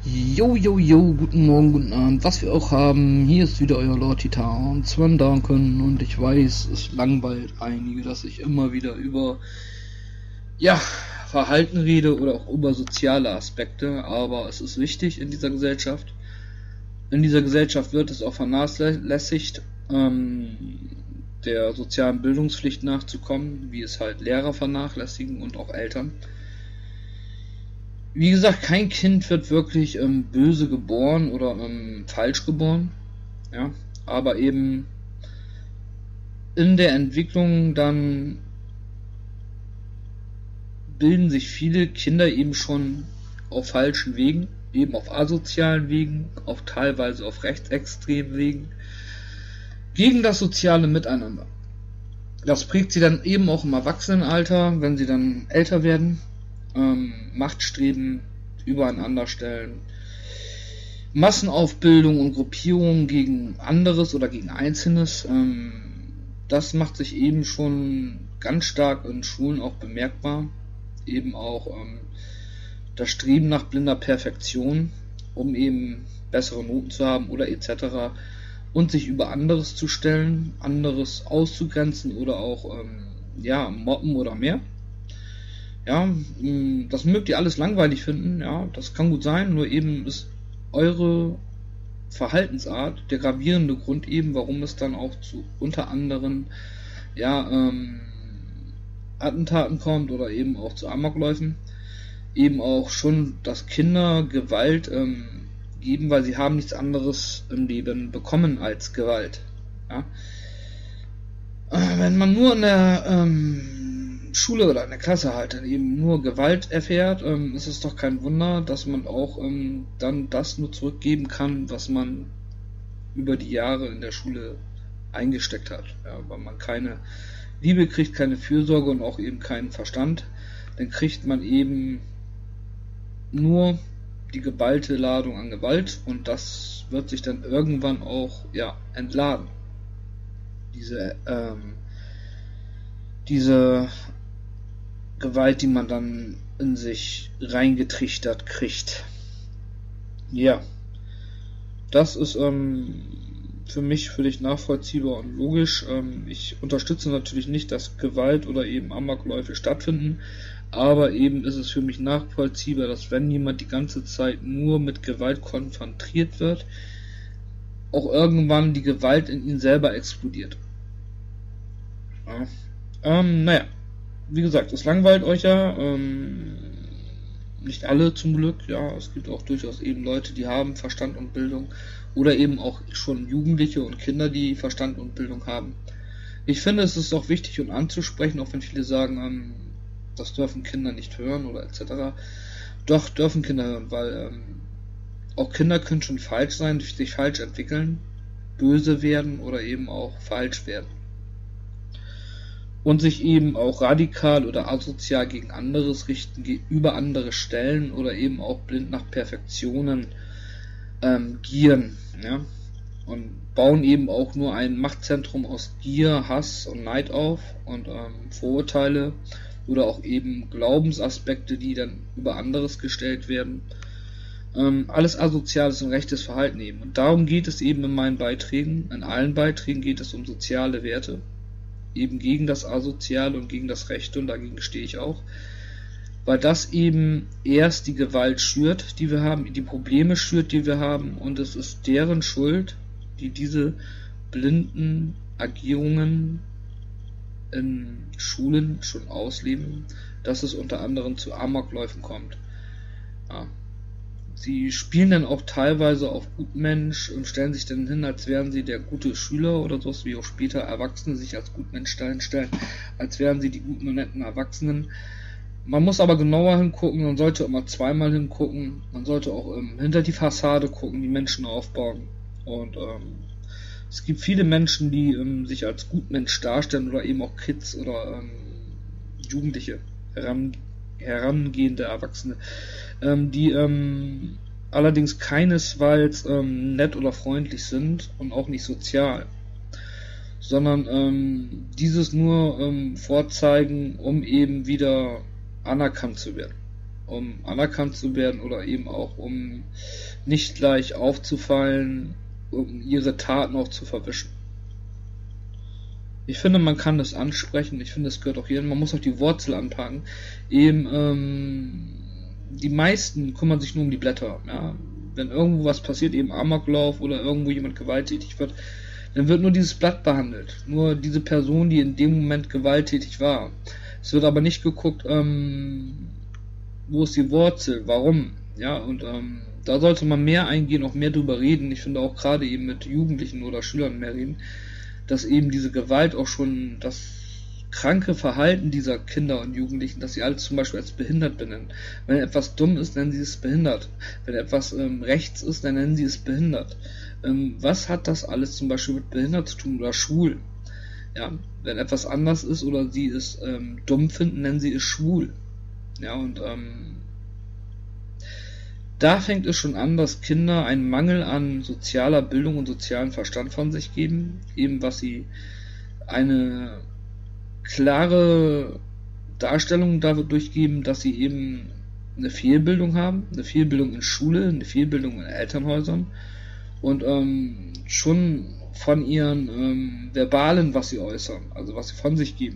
Jo, jo, jo, guten Morgen, guten Abend, was wir auch haben. Hier ist wieder euer Lord Titan, Sven Duncan, und ich weiß, es langweilt einige, dass ich immer wieder über, Verhalten rede oder auch über soziale Aspekte, aber es ist wichtig in dieser Gesellschaft. In dieser Gesellschaft wird es auch vernachlässigt, der sozialen Bildungspflicht nachzukommen, wie es halt Lehrer vernachlässigen und auch Eltern. Wie gesagt, kein Kind wird wirklich böse geboren oder falsch geboren, ja, aber eben in der Entwicklung dann bilden sich viele Kinder eben schon auf falschen Wegen, eben auf asozialen Wegen, auch teilweise auf rechtsextremen Wegen, gegen das soziale Miteinander. Das prägt sie dann eben auch im Erwachsenenalter, wenn sie dann älter werden. Machtstreben übereinander stellen, Massenaufbildung und Gruppierungen gegen anderes oder gegen Einzelnes, das macht sich eben schon ganz stark in Schulen auch bemerkbar, eben auch das Streben nach blinder Perfektion, um eben bessere Noten zu haben oder etc. und sich über anderes zu stellen, anderes auszugrenzen oder auch mobben oder mehr. Ja, das mögt ihr alles langweilig finden, ja, das kann gut sein, nur eben ist eure Verhaltensart der gravierende Grund eben, warum es dann auch zu unter anderem, Attentaten kommt oder eben auch zu Amokläufen, eben auch schon, dass Kinder Gewalt geben, weil sie haben nichts anderes im Leben bekommen als Gewalt, ja. Wenn man nur in der Schule oder in der Klasse halt dann eben nur Gewalt erfährt, ist es doch kein Wunder, dass man auch dann das nur zurückgeben kann, was man über die Jahre in der Schule eingesteckt hat. Ja, weil man keine Liebe kriegt, keine Fürsorge und auch eben keinen Verstand, dann kriegt man eben nur die geballte Ladung an Gewalt und das wird sich dann irgendwann auch entladen. Diese Gewalt, die man dann in sich reingetrichtert kriegt. Ja, das ist für mich völlig nachvollziehbar und logisch. Ich unterstütze natürlich nicht, dass Gewalt oder eben Amokläufe stattfinden, aber eben ist es für mich nachvollziehbar, dass wenn jemand die ganze Zeit nur mit Gewalt konfrontiert wird, auch irgendwann die Gewalt in ihn selber explodiert. Ja. Wie gesagt, es langweilt euch ja, nicht alle zum Glück, ja, es gibt auch durchaus eben Leute, die haben Verstand und Bildung oder eben auch schon Jugendliche und Kinder, die Verstand und Bildung haben. Ich finde, es ist auch wichtig und anzusprechen, auch wenn viele sagen, das dürfen Kinder nicht hören oder etc. Doch, dürfen Kinder hören, weil auch Kinder können schon falsch sein, sich falsch entwickeln, böse werden oder eben auch falsch werden. Und sich eben auch radikal oder asozial gegen anderes richten, über andere stellen oder eben auch blind nach Perfektionen gieren, ja, und bauen eben auch nur ein Machtzentrum aus Gier, Hass und Neid auf und Vorurteile oder auch eben Glaubensaspekte, die dann über anderes gestellt werden. Alles asoziales und rechtes Verhalten eben. Und darum geht es eben in meinen Beiträgen, in allen Beiträgen geht es um soziale Werte. Eben gegen das Asoziale und gegen das Rechte, und dagegen stehe ich auch, weil das eben erst die Gewalt schürt, die wir haben, die Probleme schürt, die wir haben, und es ist deren Schuld, die diese blinden Agierungen in Schulen schon ausleben, dass es unter anderem zu Amokläufen kommt. Ja. Sie spielen dann auch teilweise auf Gutmensch und stellen sich dann hin, als wären sie der gute Schüler oder so, wie auch später Erwachsene sich als Gutmensch stellen, als wären sie die guten und netten Erwachsenen. Man muss aber genauer hingucken, man sollte immer zweimal hingucken, man sollte auch hinter die Fassade gucken, die Menschen aufbauen. Und es gibt viele Menschen, die sich als Gutmensch darstellen oder eben auch Kids oder Jugendliche, herangehende Erwachsene, die allerdings keinesfalls nett oder freundlich sind und auch nicht sozial, sondern dieses nur vorzeigen, um eben wieder anerkannt zu werden. um anerkannt zu werden oder eben auch um nicht gleich aufzufallen, um ihre Taten auch zu verwischen. Ich finde, man kann das ansprechen, ich finde, es gehört auch jedem, man muss auch die Wurzel anpacken. Eben, die meisten kümmern sich nur um die Blätter, ja. Wenn irgendwo was passiert, eben Amoklauf oder irgendwo jemand gewalttätig wird, dann wird nur dieses Blatt behandelt. Nur diese Person, die in dem Moment gewalttätig war. Es wird aber nicht geguckt, wo ist die Wurzel, warum, ja, und da sollte man mehr eingehen, auch mehr drüber reden. Ich finde auch gerade eben mit Jugendlichen oder Schülern mehr reden, dass eben diese Gewalt auch schon das kranke Verhalten dieser Kinder und Jugendlichen, dass sie alles zum Beispiel als behindert benennen. Wenn etwas dumm ist, nennen sie es behindert. Wenn etwas rechts ist, dann nennen sie es behindert. Was hat das alles zum Beispiel mit behindert zu tun oder schwul? Ja, wenn etwas anders ist oder sie es dumm finden, nennen sie es schwul. Ja, und da fängt es schon an, dass Kinder einen Mangel an sozialer Bildung und sozialen Verstand von sich geben, eben was sie eine klare Darstellung dadurch geben, dass sie eben eine Fehlbildung haben, eine Fehlbildung in Schule, eine Fehlbildung in Elternhäusern und schon von ihren Verbalen, was sie äußern, also was sie von sich geben,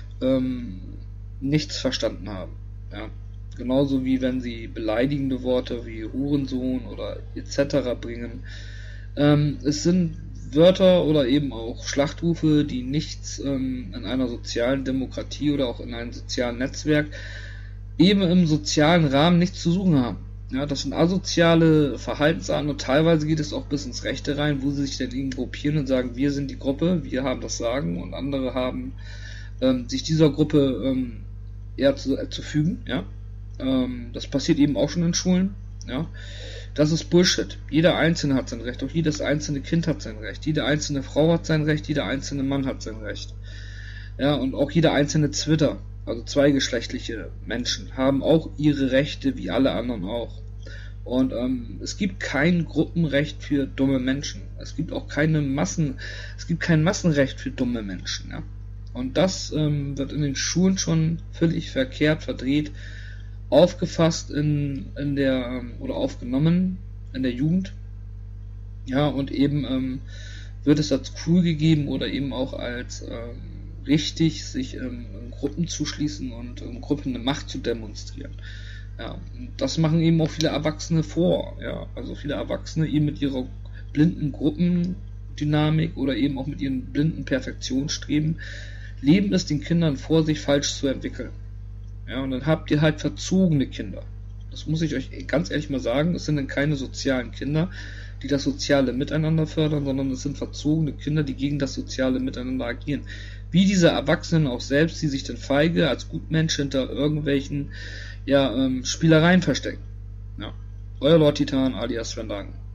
nichts verstanden haben. Ja. Genauso wie wenn sie beleidigende Worte wie Hurensohn oder etc. bringen. Es sind Wörter oder eben auch Schlachtrufe, die nichts in einer sozialen Demokratie oder auch in einem sozialen Netzwerk, eben im sozialen Rahmen nichts zu suchen haben. Ja, das sind asoziale Verhaltensarten und teilweise geht es auch bis ins Rechte rein, wo sie sich dann eben gruppieren und sagen, wir sind die Gruppe, wir haben das Sagen und andere haben sich dieser Gruppe eher zu fügen, ja. Das passiert eben auch schon in Schulen, ja. Das ist Bullshit. Jeder Einzelne hat sein Recht, auch jedes einzelne Kind hat sein Recht, jede einzelne Frau hat sein Recht, jeder einzelne Mann hat sein Recht. Ja, und auch jeder einzelne Zwitter, also zweigeschlechtliche Menschen, haben auch ihre Rechte, wie alle anderen auch. Und es gibt kein Gruppenrecht für dumme Menschen. Es gibt auch kein Massenrecht für dumme Menschen, ja. Und das wird in den Schulen schon völlig verkehrt, verdreht, aufgefasst oder aufgenommen in der Jugend. Ja, und eben wird es als cool gegeben oder eben auch als richtig, sich in Gruppen zu schließen und in Gruppen eine Macht zu demonstrieren. Ja, und das machen eben auch viele Erwachsene vor. Ja, also viele Erwachsene eben mit ihrer blinden Gruppendynamik oder eben auch mit ihren blinden Perfektionsstreben leben es den Kindern vor, sich falsch zu entwickeln. Ja, und dann habt ihr halt verzogene Kinder. Das muss ich euch ganz ehrlich mal sagen. Es sind dann keine sozialen Kinder, die das soziale Miteinander fördern, sondern es sind verzogene Kinder, die gegen das soziale Miteinander agieren. Wie diese Erwachsenen auch selbst, die sich dann feige als Gutmensch hinter irgendwelchen Spielereien verstecken. Ja. Euer Lord Titan alias Sven Dagen.